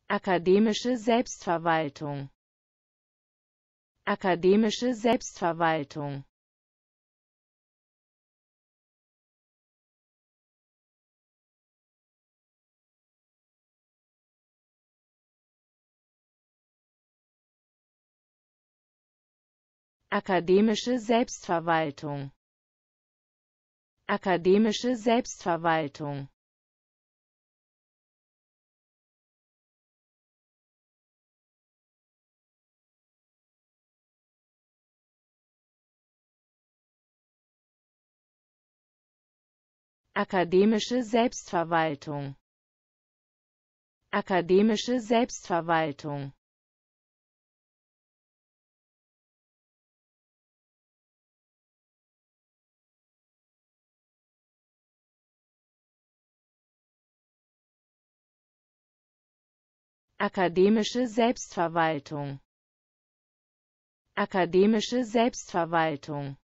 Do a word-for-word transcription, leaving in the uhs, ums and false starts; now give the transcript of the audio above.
akademische Selbstverwaltung, akademische Selbstverwaltung, akademische Selbstverwaltung, akademische Selbstverwaltung, akademische Selbstverwaltung, akademische Selbstverwaltung, akademische Selbstverwaltung, akademische Selbstverwaltung,